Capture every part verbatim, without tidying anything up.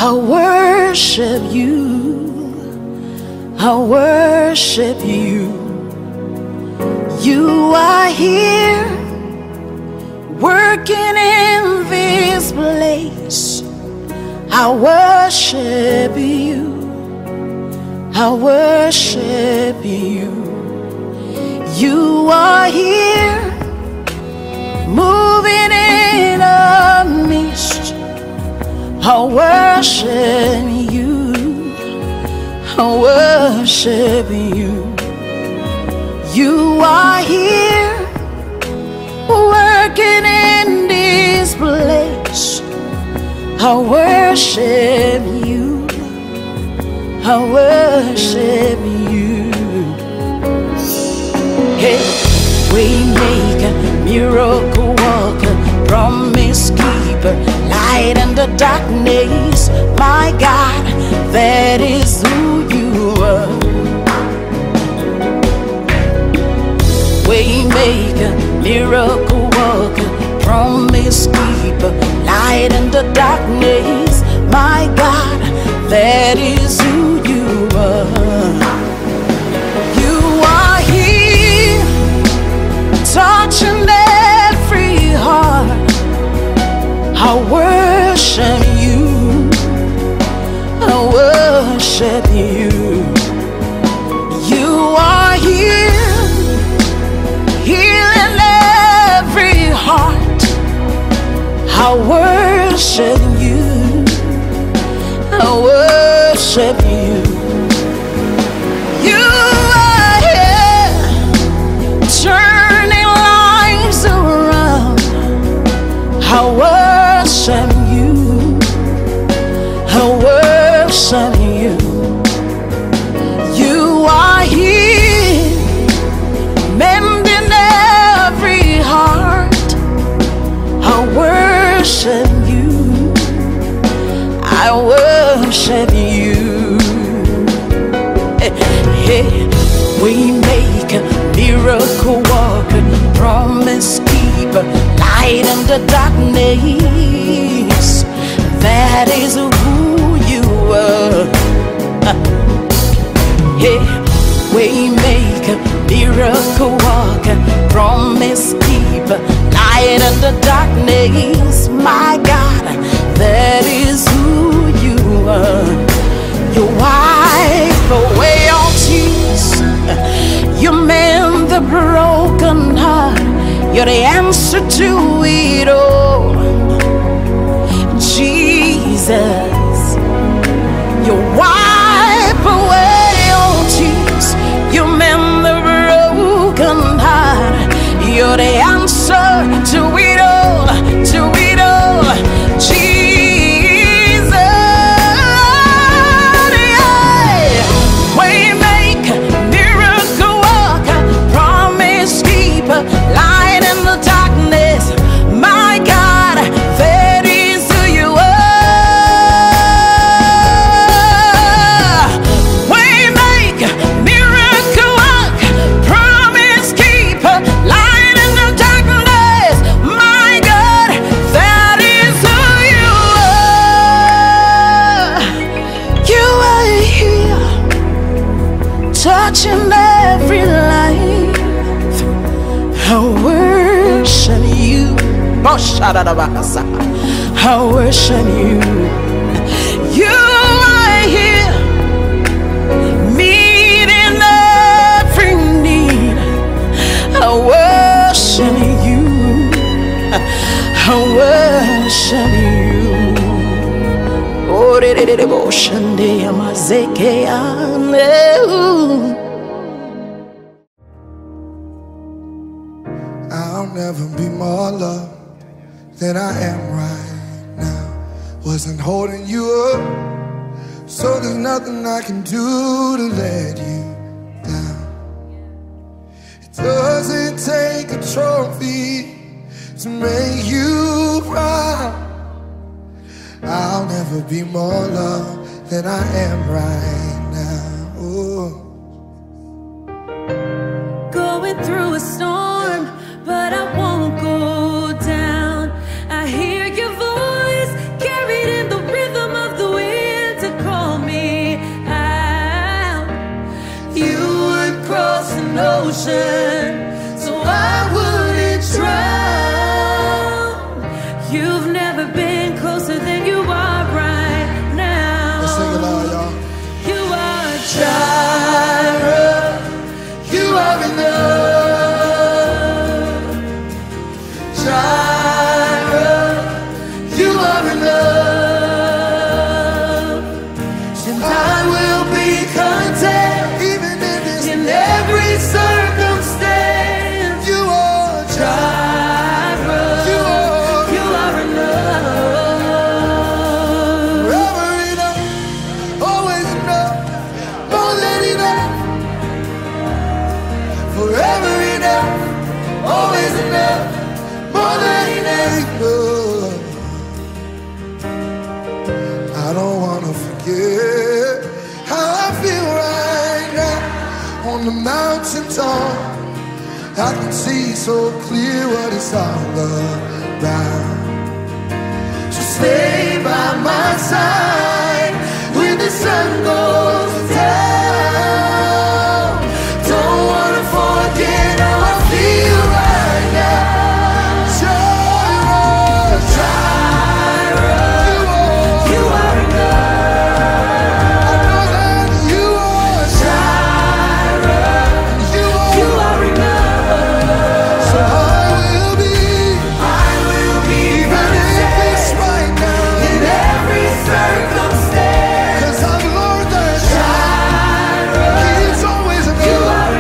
I worship you, I worship you. You are here, working in this place. I worship you, I worship you. You are here, moving in a mist. I worship you, I worship you. You are here, working in this place. I worship you, I worship you. Hey, waymaker, miracle worker, promise keeper, light in the darkness. My God, that is who you are. Waymaker, miracle worker, promise keeper, light in the darkness. My God, that is who you are. You are here, touching every heart. I worship you, I worship you. You are here, healing every heart. I worship you, I worship you. You are here, turning lives around. I worship you, I worship you. You are here, mending every heart. I worship you, I worship you. Hey, hey, we make a miracle worker, promise keeper, light in the darkness. That is who you are. Hey, we make a miracle worker, promise keeper, light in the darkness. My God, that is who you are. You wipe away all tears, you mend the broken heart. You're the answer to it all, Jesus. You wipe away all tears, you mend the broken heart. You're the answer to it all, to it all, Jesus. Yeah. Waymaker, miracle worker, promise keeper, light in the darkness. My God, that is who you are. Waymaker, miracle worker, promise keeper, light in the darkness. My God, that is who you are. You are here, touching every life. I worship you, oh, shadadabasa. I worship you. You are here, meeting every need. I worship you, I worship you. Oh, de de de devotion, de amazeke ane. I'll never be more loved than I am right now. Wasn't holding you up, so there's nothing I can do to let you down. It doesn't take a trophy to make you proud. I'll never be more loved than I am right now. Oh. Going through a storm, but I won't go down. I hear your voice carried in the rhythm of the wind. on the mountaintop, I can see so clear what it's all about. So stay by my side when the sun goes down. Don't wanna forget how I feel right now. Jireh, Jireh, you are enough. I know that you are Jireh, you are, you are enough. So I will be, I will be even if it's right now, in every circumstance. 'Cause I've learned that Jireh, He's always enough. You are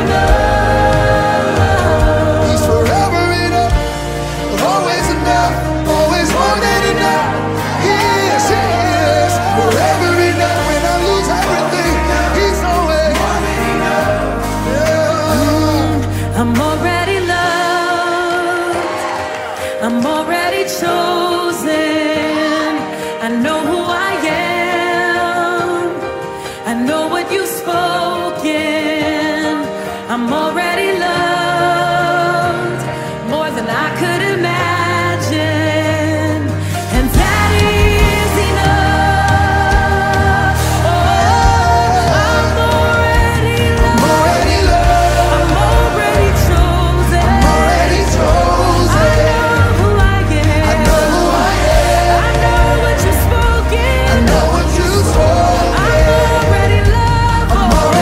enough. He's forever enough, always enough, always more than enough. He is, He is forever enough. When I lose everything, He's always more than enough. Yeah. I'm already loved. I'm already chosen. I know who I am. I know what you've spoken. I'm already loved more than I could imagine. And that is enough. Oh, I'm already I'm loved. already loved, I'm already chosen. I'm already chosen. I know who I am. I know who I am. I know what you've spoken. I know what you've spoken. I'm already loved. I'm already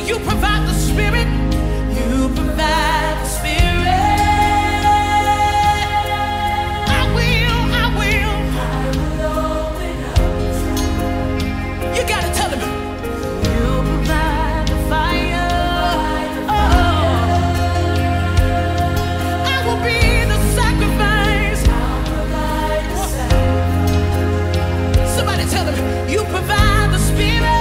you provide the Spirit. You provide the Spirit. I will, I will. I will open up. You gotta tell him. You provide the fire. Oh, I will be the sacrifice. I'll provide the sacrifice. Somebody tell him. You provide the Spirit.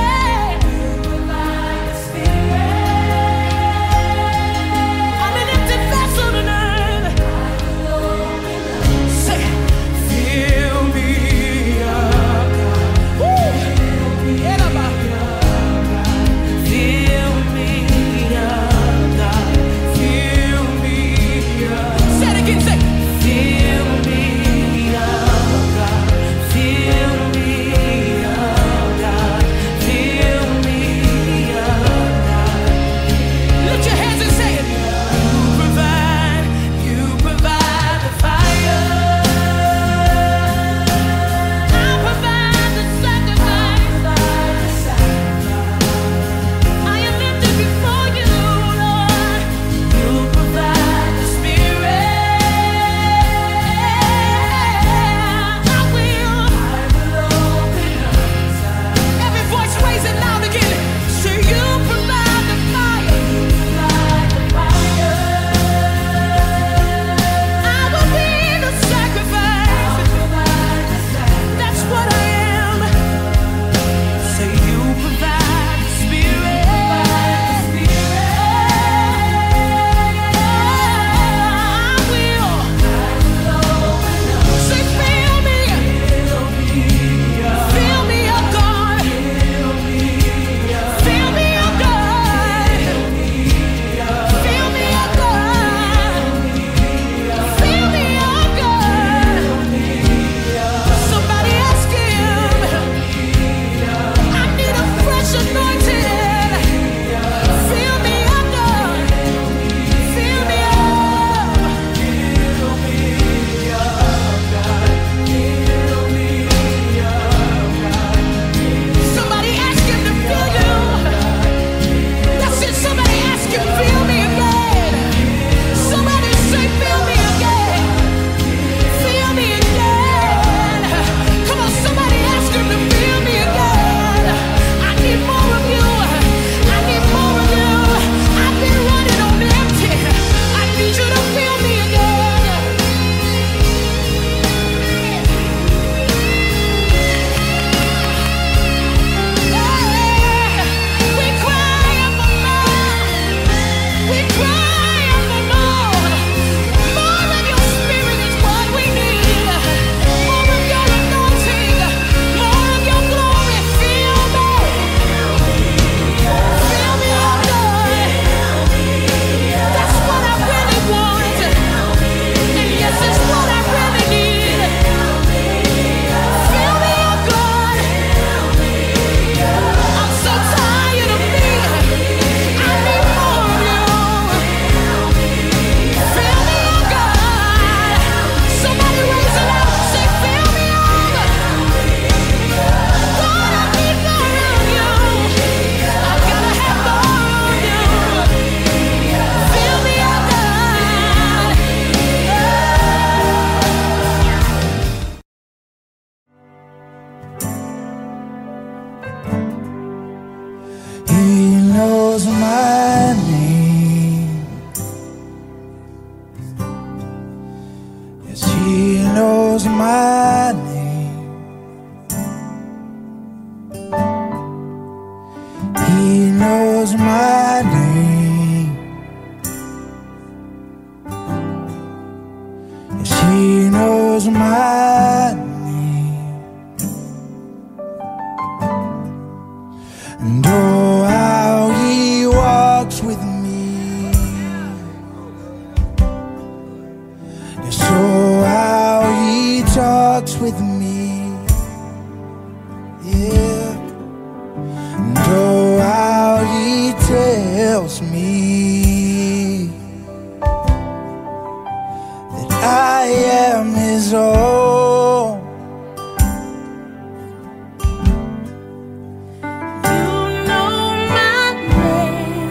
You know my name.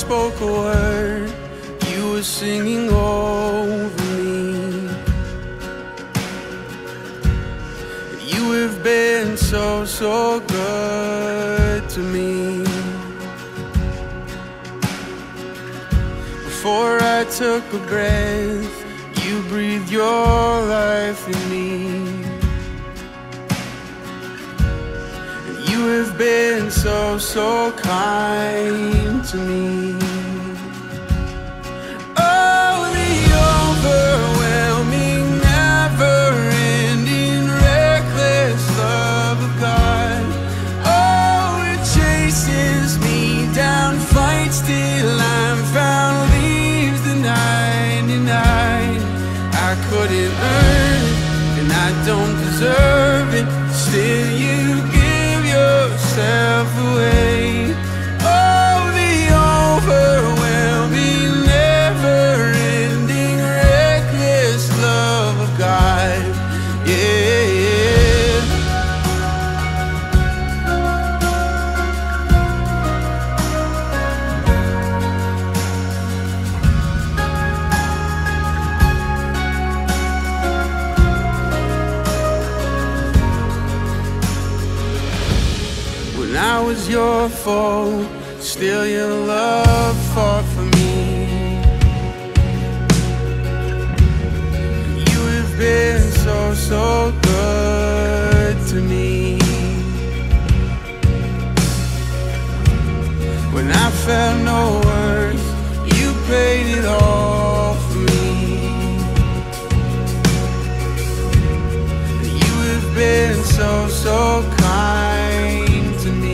spoke a word, you were singing over me. You have been so, so good to me. Before I took a breath, you breathed your life in me. You have been so, so kind to me. Oh, the overwhelming, never-ending, reckless love of God. Oh, it chases me down, fights till I'm found, leaves the ninety-nine. I couldn't earn it, and I don't deserve it, still you give yourself away. Oh, the overwhelming, never-ending, reckless love of God. Yeah. When I was your foe, still your love fought for me. You have been so, so good to me. When I felt no worth, you paid it all for me. You have been so, so kind to me.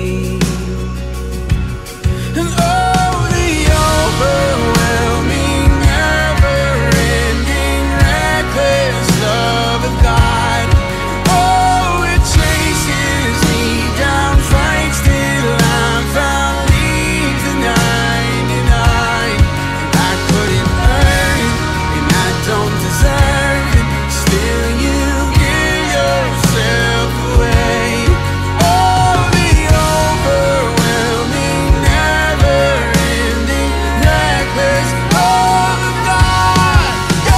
And oh, the overwhelming, never-ending, reckless love of God. Oh, it chases me down, fights till I'm found, leaves the ninety-nine. I couldn't earn it, and I don't deserve it, still you give yourself away. Oh, the overwhelming, never-ending, reckless love of God.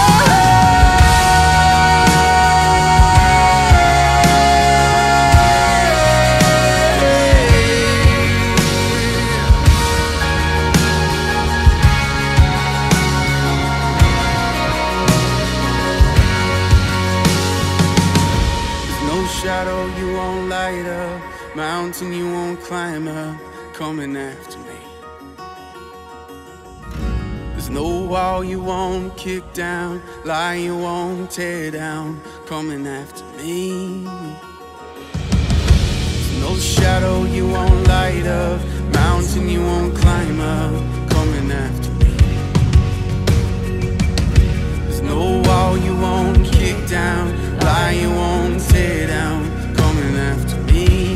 There's no shadow you won't light up, mountain you won't climb up, coming after me. There's no wall you won't kick down, lie you won't tear down, coming after me. There's no shadow you won't light up, mountain you won't climb up, coming after me. There's no wall you won't kick down, lie you won't tear down, coming after me.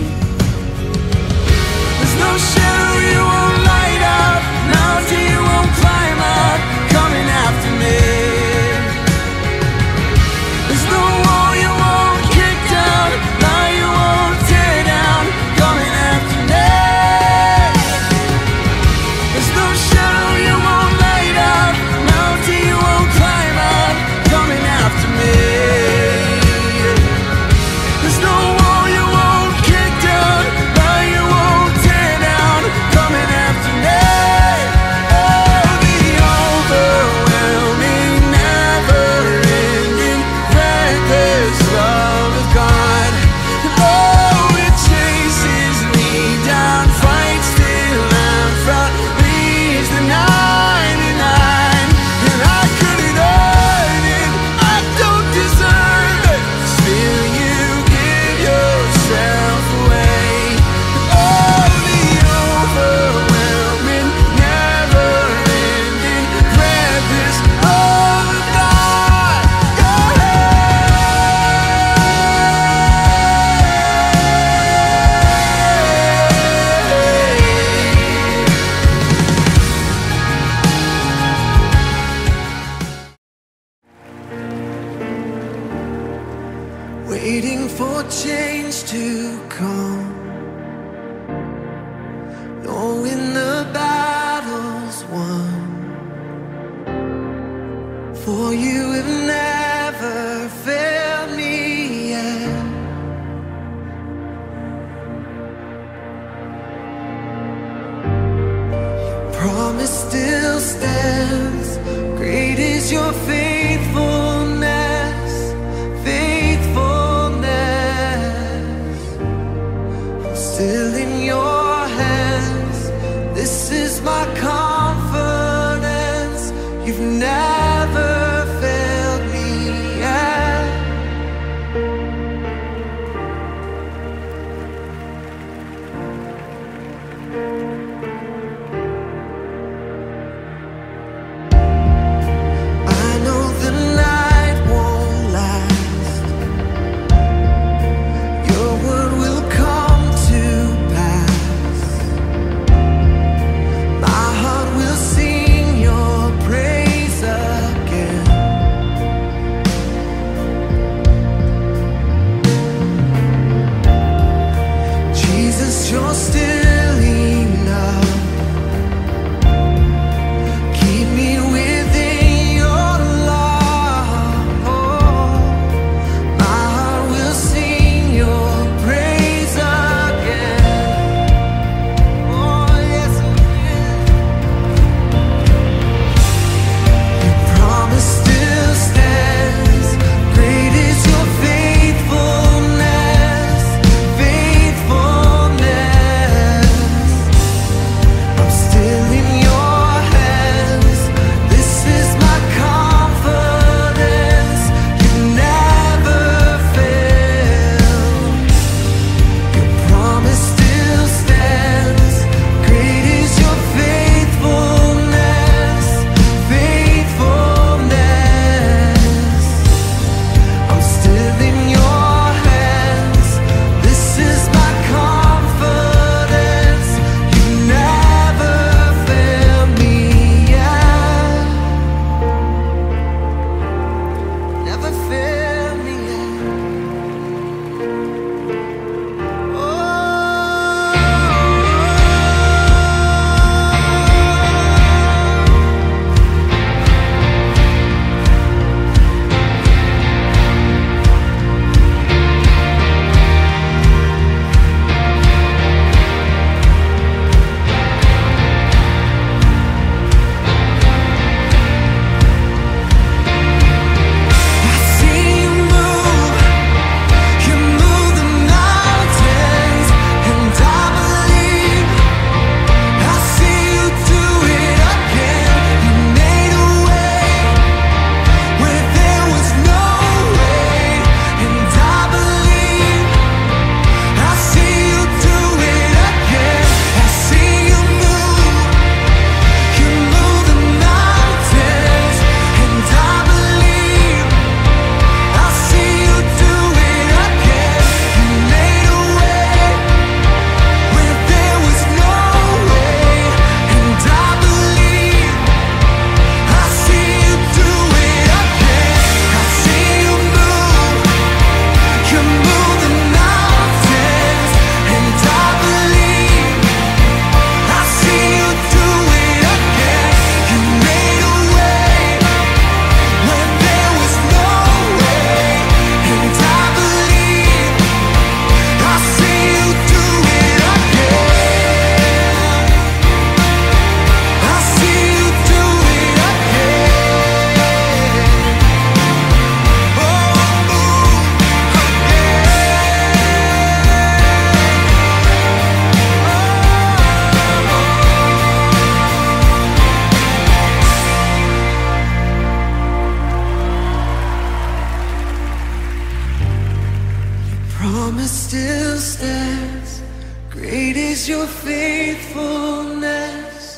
There's no shadow you won't light up, mountain you won't climb up, coming after me. There's no wall you won't kick down, lie you won't tear down, coming after me. There's no shadow you won't light up, mountain you won't climb up, coming after me. There's no wall you won't kick down, lie you won't tear down, coming after me. Oh, the overwhelming, never-ending, reckless love of God. Oh, it chases me down, fights till I'm found, leaves the ninety-nine. And I couldn't earn it, I don't deserve it, still you give yourself away. Oh, the overwhelming, never-ending, reckless love of God. Waiting for change to come, knowing the battle For you have never failed me yet. Promise still stands. Great is your faithfulness, faithfulness. I'm still in your hands. This is my confidence. You've never failed me yet. I know the night won't last. Your word will come to pass. My heart will sing your praise again. Jesus, you're still enough. Keep me within your love. My heart will sing your praise again. Oh, yes, it will. Your promise still stands. Great is your faithfulness, faithfulness. I'm still in your hands. This is my confidence. You never fail. Your promise still stands. Great is your faithfulness, faithfulness. I'm still in your hands. This is my confidence. You never fail me yet. Never fail me yet. Oh. I see you move, you move the mountains, and I believe. I see you do it again. You made a way where there was no way, and I believe. I see you do it again. I see you move, you move the mountains, and I believe. I see you do it again. You made a way where there was no way, and I believe. I see you do it again. I see you move, you move the mountains, and I believe. I see you do it again. You made a way when there was no way, and I believe. I see you do it again. I see you do it again. Oh, move promise still stands. Great is your faithfulness,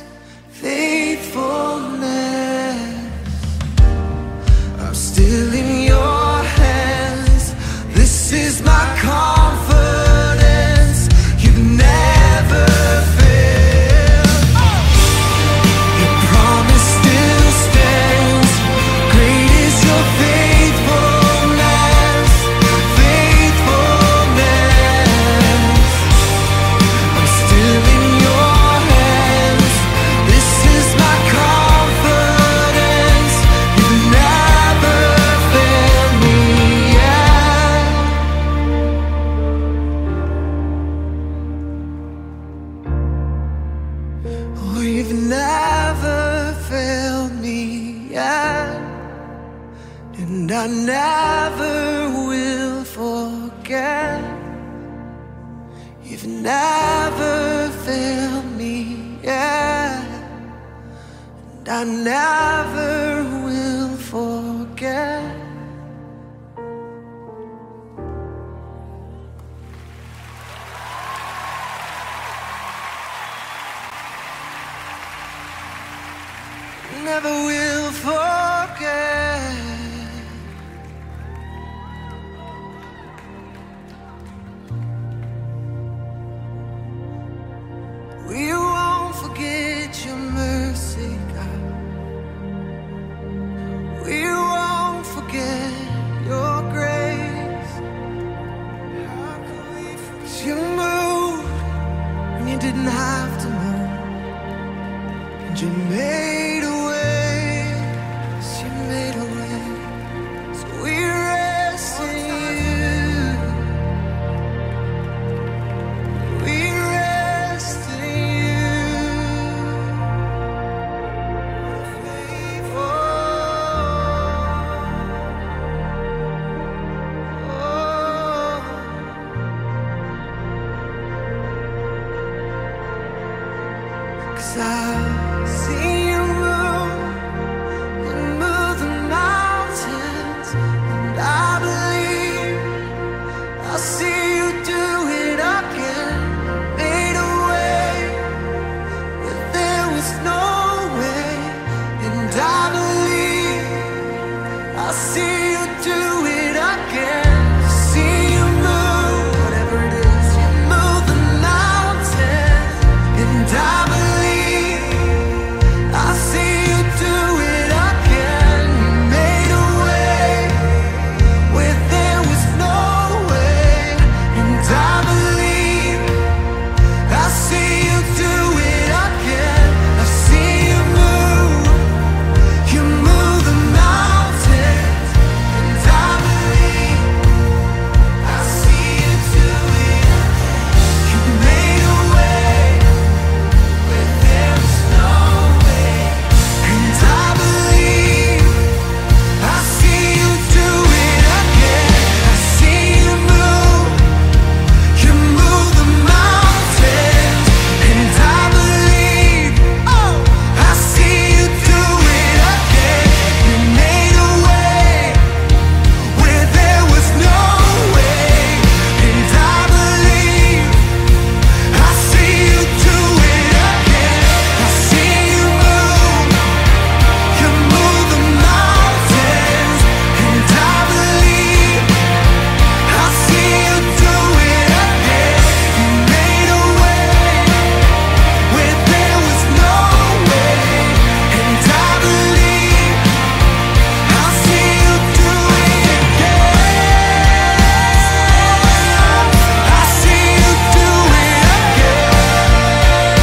faithfulness. I'm still in your hands. This is my confidence. You've never failed. Your promise still stands. Great is your faithfulness, faithfulness. I'm still in your hands. never will forget. We won't forget your mercy, God. We won't forget your grace. How can we forget? 'Cause you moved when you didn't have to move. And you made a way. Yes, you made a way. So we rest in you. We rest in you. Oh, oh. 'Cause I've seen you move, you move the mountains, and I believe I'll see you do it again. Made a way where there was no way, and I believe I'll see you do it again. See you move, whatever it is, you move the mountains, and I believe I'll see you do it again. You made a way where there was no way, and I believe I'll see you do it again. I see you move, you move the mountains, and I believe I'll see you do it again. You made a way where there was no way, and I believe I'll see you do it again. I see you move, you move the mountains, and I believe, oh, I see you do it again. You made a way where there was no way, and I believe I see you do it again. I see you move, you move the mountains, and I believe I see you do it again. You made a way where there was no way, and I believe I'll see you do it again. I see you do it again.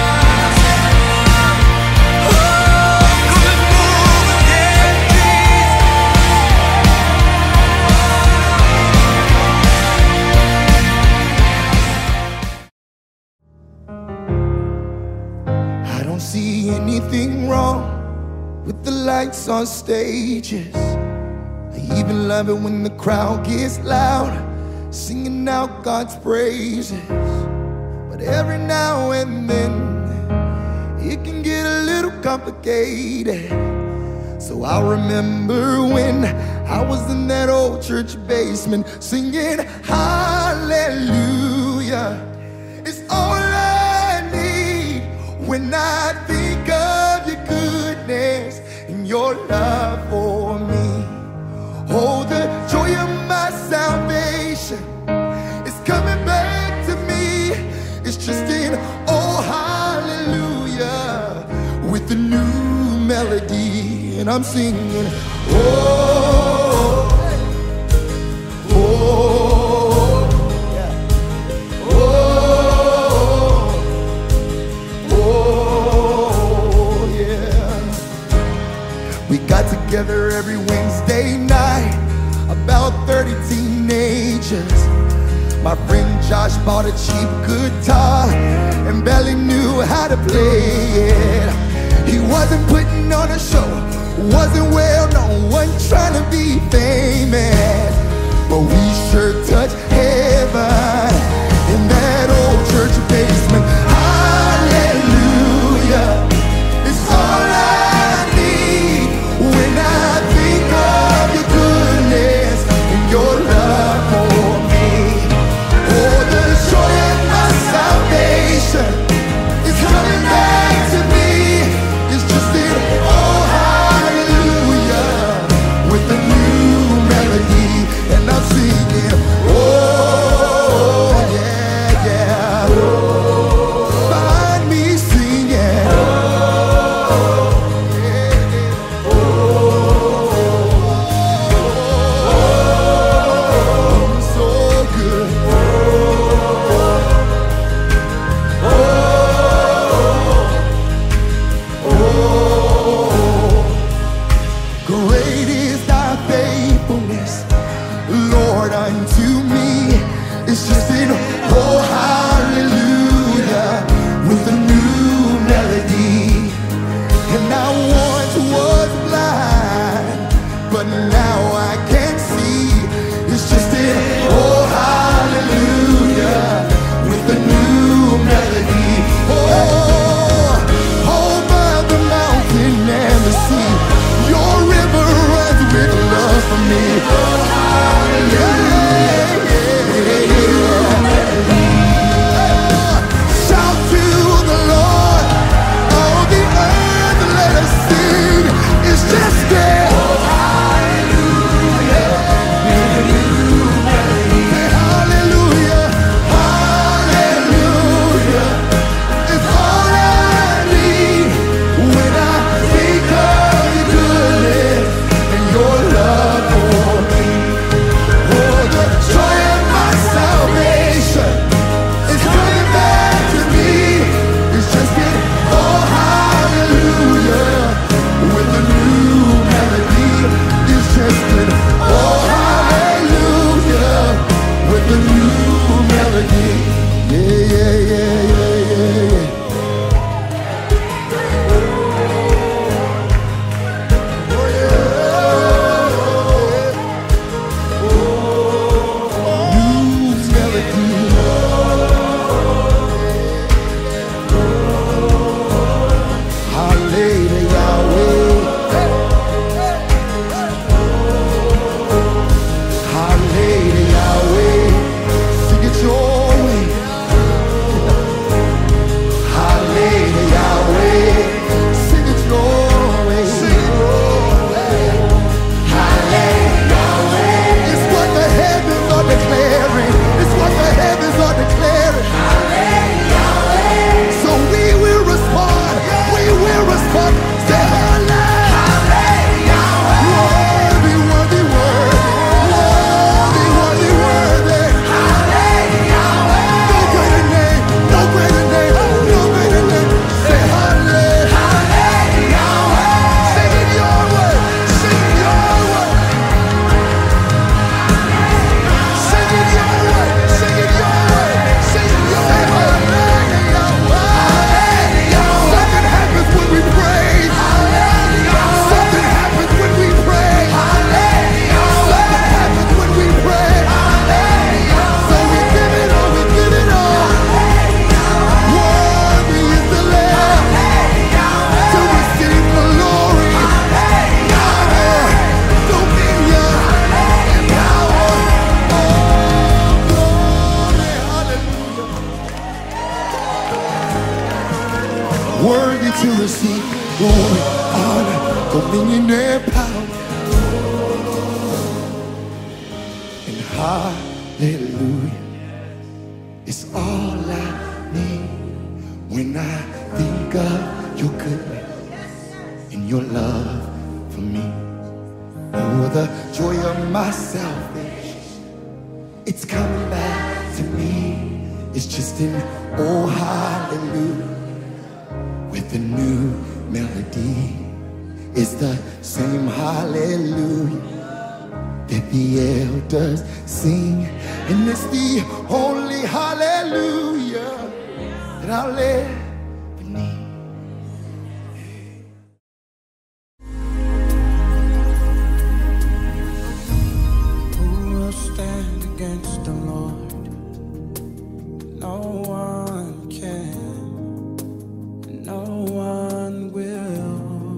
Oh, come and move again, please. I don't see anything wrong with the lights on stages. I even love it when the crowd gets loud, singing out God's praises. But every now and then it can get a little complicated. So I remember when I was in that old church basement singing hallelujah. It's all I need when I think of your goodness and your love for me. Oh, the joy of my salvation is coming back to me. It's just in oh hallelujah with the new melody, and I'm singing oh, oh, yeah. Oh, oh, yeah. We got together every Wednesday night, about thirty teenagers. My friend Josh bought a cheap guitar and barely knew how to play it. He wasn't putting on a show, wasn't well known, wasn't trying to be famous, but we sure touched heaven in that old church basement. Hallelujah, it's all I need when I think of your goodness and your love for me. Oh, the joy of my salvation is coming back to me. It's just in oh Lord unto me. It's just an oh hallelujah with a new melody. And I once was blind, but now I can see. It's just an oh hallelujah with a new melody. Oh, over the mountain and the sea, your river runs with love for me. Oh hallelujah. Shout to the Lord, all the earth, let us sing. It's just there. Oh, hallelujah. Say hallelujah, hallelujah. It's all I need when I think of your goodness and your love for me. Oh, the joy of my salvation is coming back to me. It's just an oh hallelujah with a new melody. It's just an oh hallelujah with a new melody. Yeah, yeah, yeah, yeah, yeah, yeah. Oh, yeah. New melody. Hallelujah, Yahweh. Hallelujah, Yahweh. Sing it your way. Hallelujah, Yahweh. Sing it your way. Hallelujah, Yahweh. It's what the heavens are declaring. It's what the heavens are declaring. Hallelujah, Yahweh. So we will respond. We will respond. Say hallelujah, Yahweh. Worthy, worthy, worthy. Worthy, worthy, worthy. Hallelujah, Yahweh. No greater name, no greater name, no greater name. Say hallelujah, Yahweh. Sing it your way, sing it your way. Sing it your way, sing it your way, sing it your way. Hallelujah, Yahweh. Something happens when we praise. Something happens when we pray. Something happens when we pray. So we give it all, we give it all. Worthy is the Lamb to receive glory, honor, dominion, and power. Oh, glory, hallelujah. Worthy to receive glory, honor, dominion, and power. And hallelujah is all I need when I think of your goodness and your love for me. Oh, the joy of my salvation, it's coming back to me. It's just an oh hallelujah with a new melody. It's the same hallelujah that the elders sing, and it's the only hallelujah that I'll ever need. Who will stand against the Lord? No one can, no one will.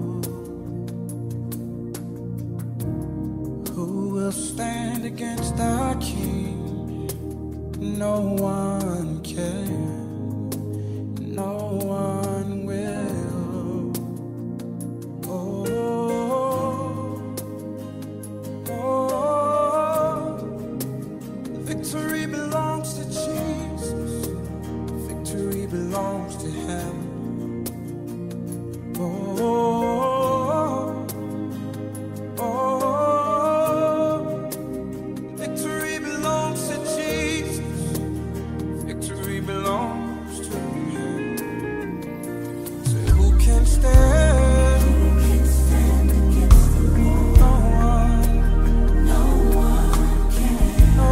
Who will stand against our King? No one can, no one will. Oh, oh, victory belongs to Jesus. Victory belongs to Him. Oh, oh, victory belongs to Jesus. Victory belongs to Him. So who can stand? Who can stand against the Lord? No one. No one can. No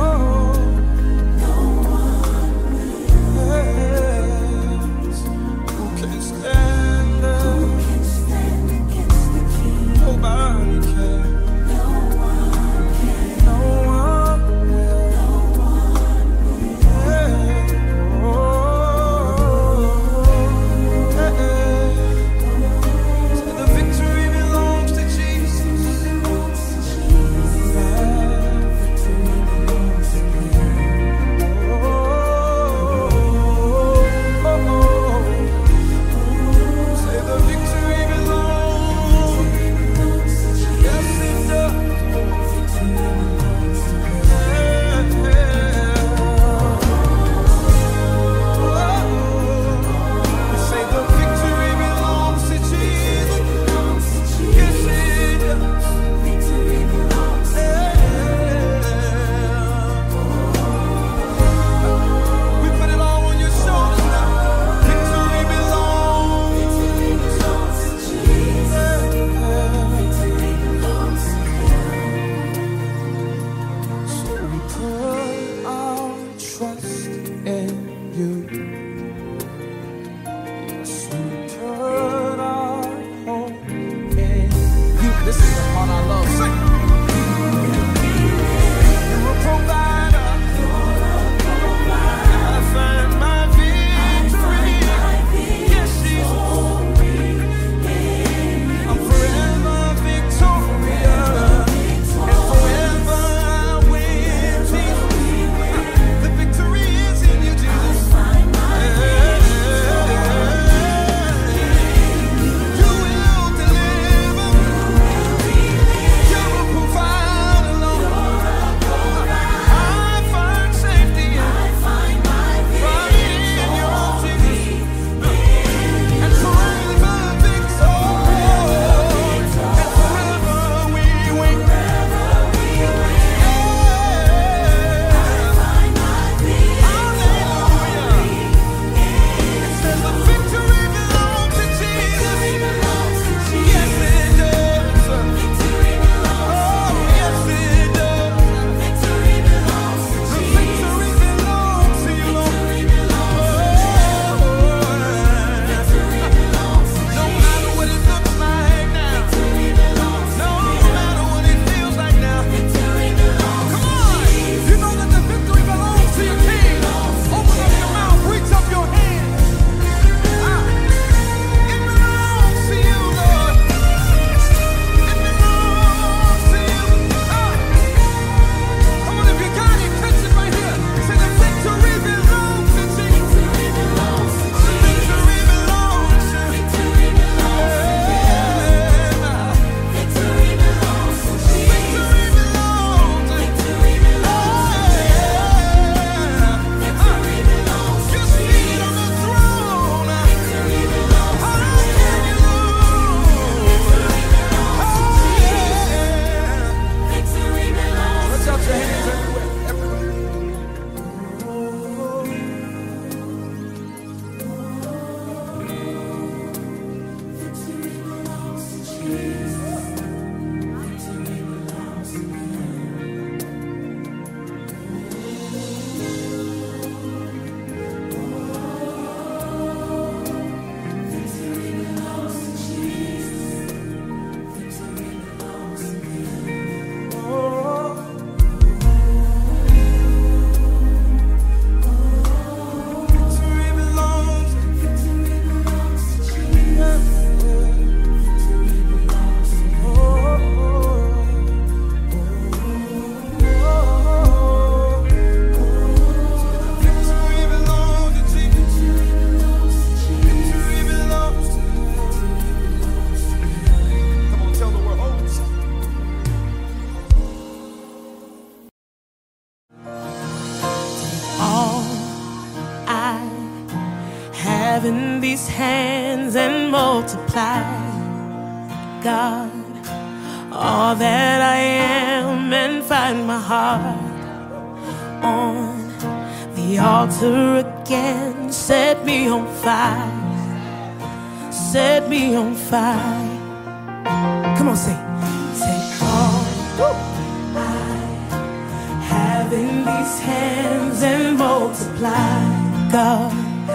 having these hands and multiply, God, all that I am, and find my heart on the altar again. Set me on fire, set me on fire. Come on, sing. Take all I have in these hands and multiply, God,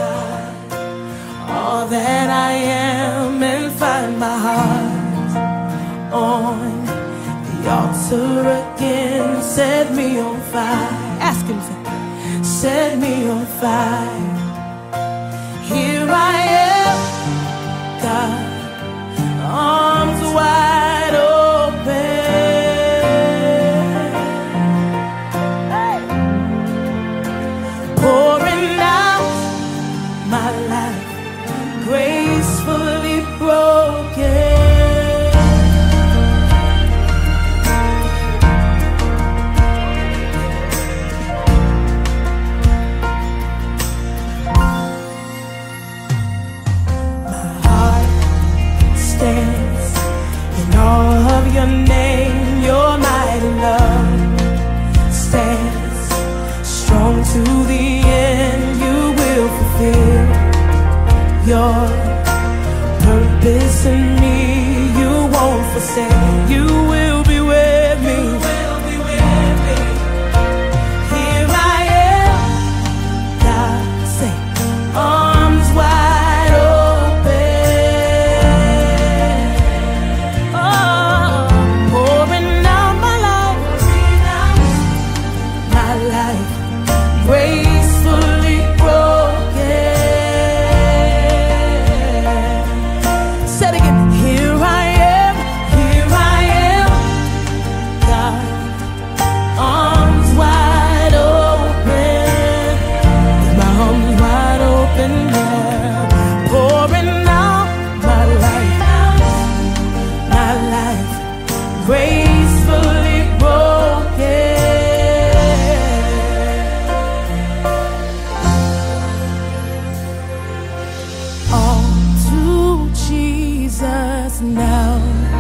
all that I am, and find my heart on the altar again. Set me on fire. Ask him to set me on fire. Here I am, God, arms wide open, hey. Pouring out my life, gracefully broken. All of your name, your mighty love stands strong to the end. You will fulfill your purpose in me. You won't forsake. You will be with me. You will be with me. Here I am, God, say, arms wide open. Gracefully broken. Said again, here I am, here I am, God, arms wide open, my arms wide open now, pouring out my life, my life, gracefully broken. Now,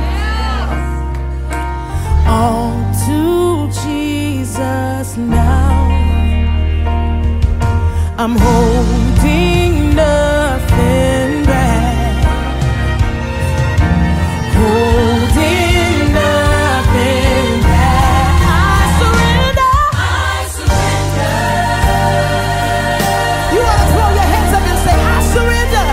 all to Jesus now. I'm holding nothing back, holding nothing back. I surrender, I surrender. You want to throw your hands up and say, I surrender.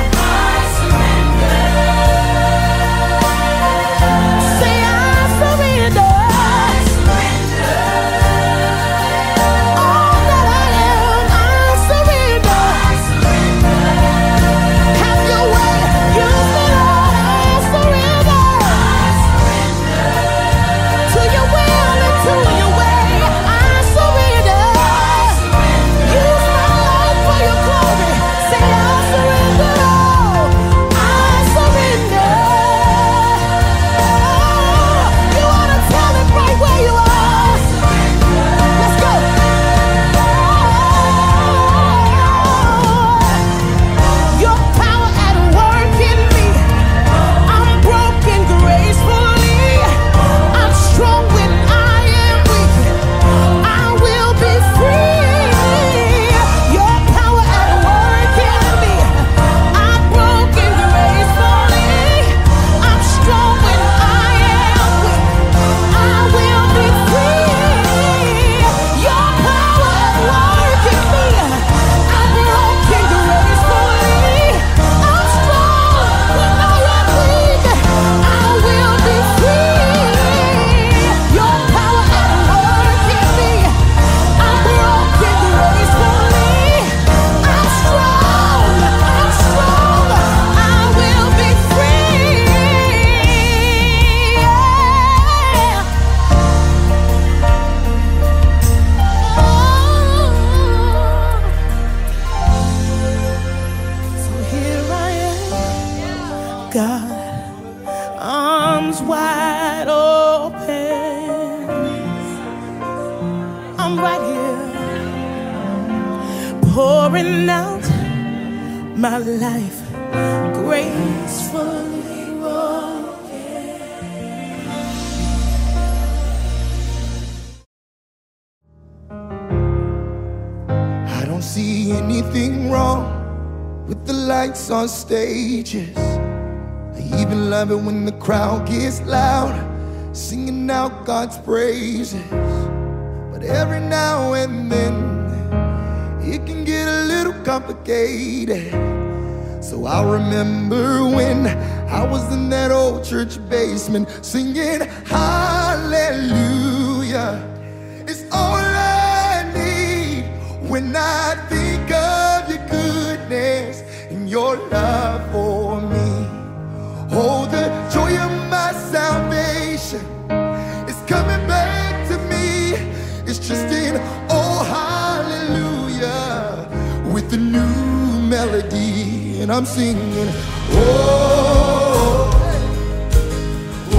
pouring out my life gracefully broken. I don't see anything wrong with the lights on stages. I even love it when the crowd gets loud, singing out God's praises. But every now and then it can get a little complicated. So I remember when I was in that old church basement singing hallelujah. It's all I need when I think of your goodness and your love for me. Oh, the joy of my salvation is coming back to me. It's just in oh hallelujah with the new melody, and I'm singing oh, oh,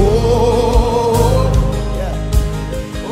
yeah.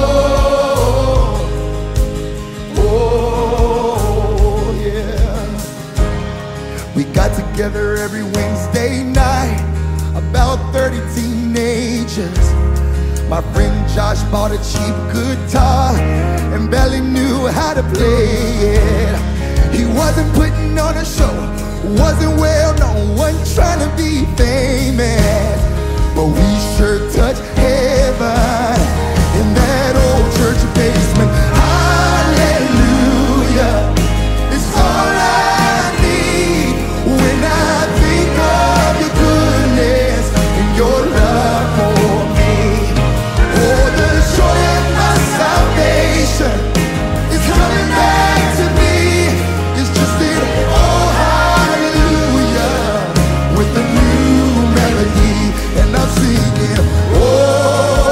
oh, oh, yeah. We got together every Wednesday night, about thirty teenagers. My friend Josh bought a cheap guitar and barely knew how to play it. He wasn't putting on a show, wasn't well known, wasn't trying to be famous, but we sure touched heaven in that old church basement. Hallelujah, it's all I need when I think of your goodness and your love for me. Oh, the joy of my salvation is coming back to me. It's just in oh hallelujah with a new melody, and I'm singing oh.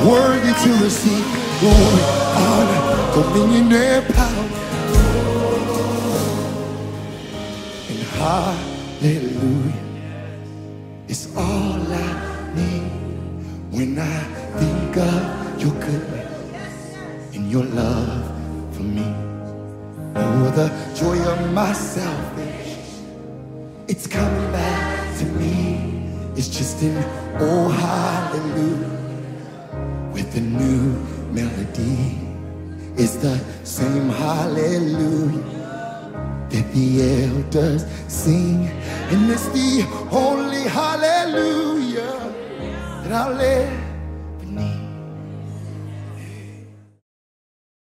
worthy to receive glory, honor, dominion, and power. And hallelujah is all I need when I think of your goodness and your love for me. Oh, the joy of my salvation, it's coming back to me. It's just an oh hallelujah with a new melody. It's the same hallelujah that the elders sing, and it's the only hallelujah that I'll ever need.